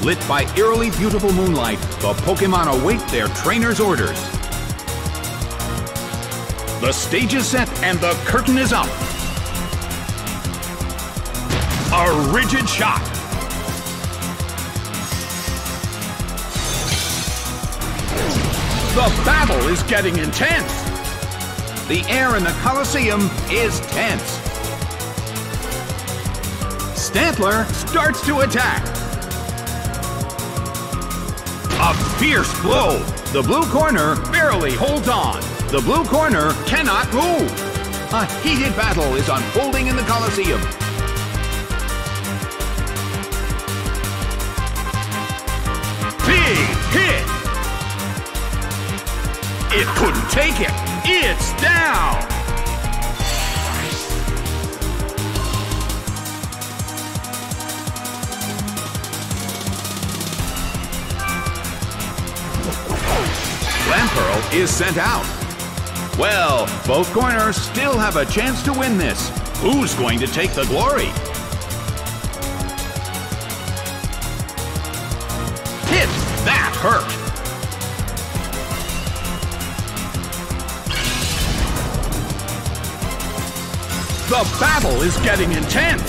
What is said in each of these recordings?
Lit by eerily beautiful moonlight, the Pokémon await their trainer's orders. The stage is set and the curtain is up. A rigid shot. The battle is getting intense. The air in the Colosseum is tense. Stantler starts to attack. A fierce blow. The blue corner barely holds on. The blue corner cannot move. A heated battle is unfolding in the Colosseum. Big hit. It couldn't take it. It's down. Clamperl is sent out. Well, both corners still have a chance to win this. Who's going to take the glory? Hit! That hurt! The battle is getting intense!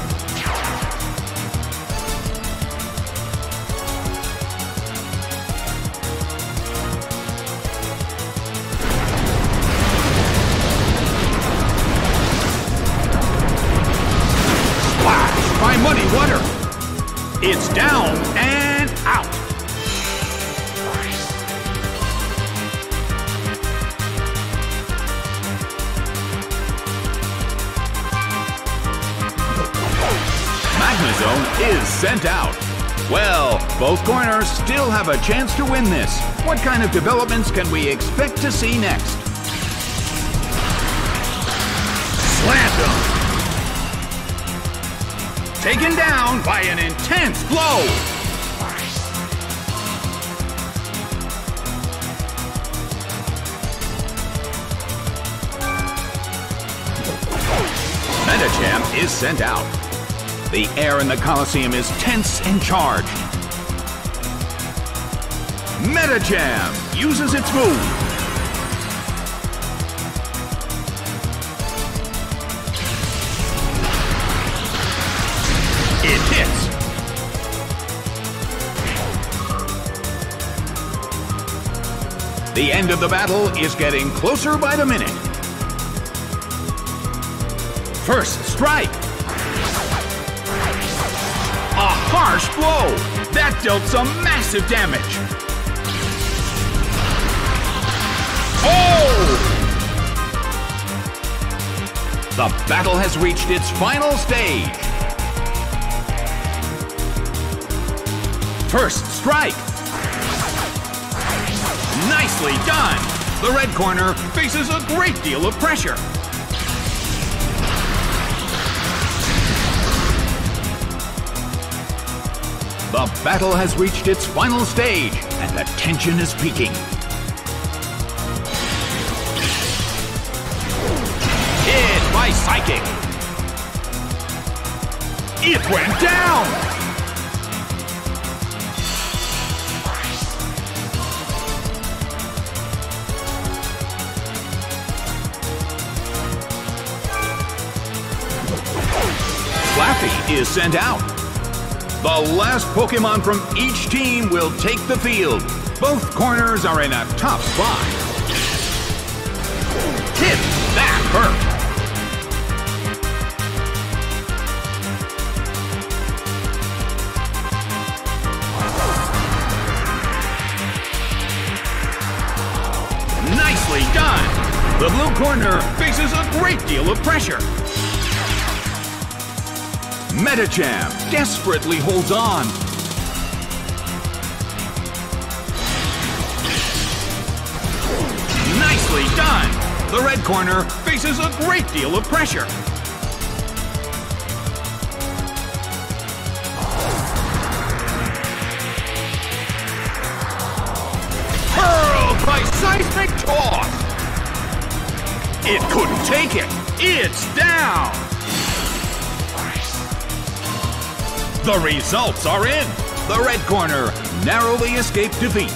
Splash by Muddy Water! It's down and out! Magnezone is sent out. Well, both corners still have a chance to win this. What kind of developments can we expect to see next? Slam taken down by an intense blow. Medicham is sent out. The air in the Colosseum is tense and charged. Medicham uses its move. It hits. The end of the battle is getting closer by the minute. First strike. A harsh blow! That dealt some massive damage! Oh! The battle has reached its final stage! First strike! Nicely done! The red corner faces a great deal of pressure. The battle has reached its final stage, and the tension is peaking. Hit by Psychic! It went down! Flaffy is sent out. The last Pokémon from each team will take the field. Both corners are in a tough spot. Hit! That hurt! Nicely done! The blue corner faces a great deal of pressure. Medicham desperately holds on. Nicely done! The red corner faces a great deal of pressure. Hurled by Seismic Toss! It couldn't take it! It's down! The results are in! The red corner narrowly escaped defeat.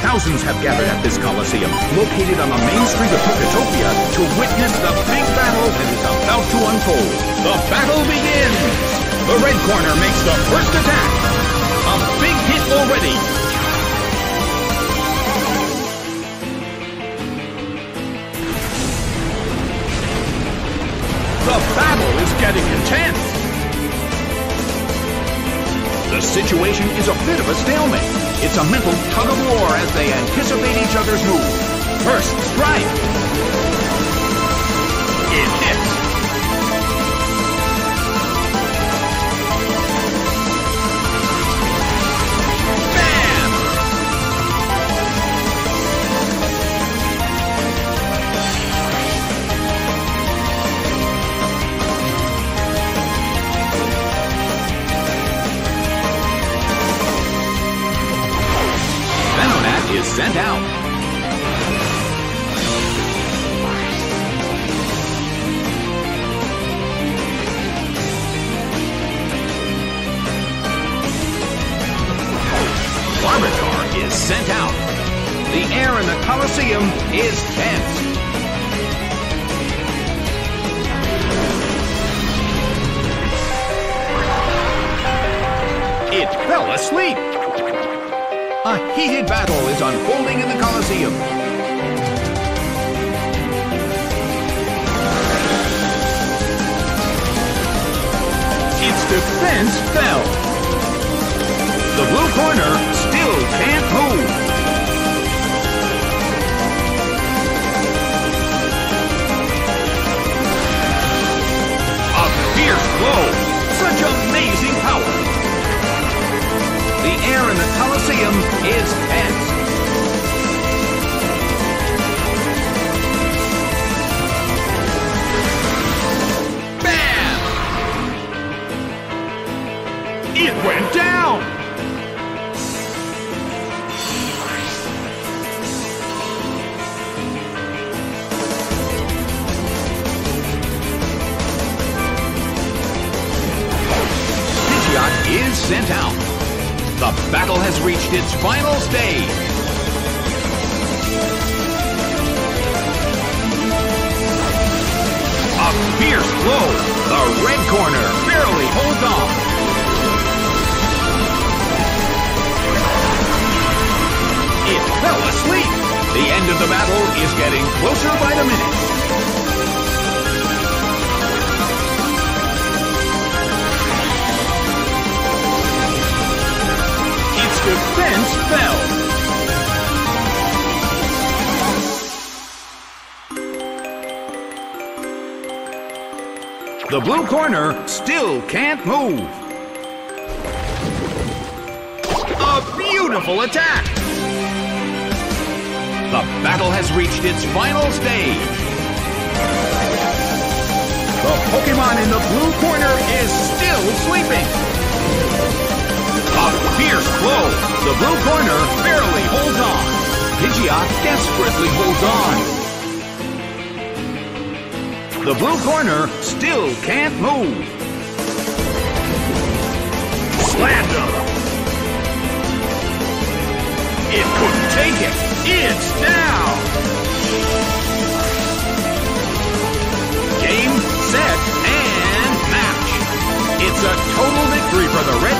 Thousands have gathered at this Coliseum, located on the main street of Poketopia, to witness the big battle that is about to unfold. The battle begins! The red corner makes the first attack. A big hit already. The battle is getting intense. The situation is a bit of a stalemate. It's a mental tug-of-war as they anticipate each other's move. First strike. It hits. Bam! Venonat is sent out. Larvitar is sent out. The air in the Coliseum is tense. It fell asleep. A heated battle is unfolding in the Coliseum. Its defense fell. The blue corner still can't move. A fierce blow. Such amazing power. The air in the Coliseum is tense. Bam! It went down! Is sent out. The battle has reached its final stage. A fierce blow. The red corner barely holds on. It fell asleep. The end of the battle is getting closer by the minute. Defense fell. The blue corner still can't move. A beautiful attack. The battle has reached its final stage. The Pokemon in the blue corner is still sleeping. A fierce blow. The blue corner barely holds on. Pidgeot desperately holds on. The blue corner still can't move. Slammed him. It couldn't take it. It's down. Game, set, and match. It's a total victory for the Red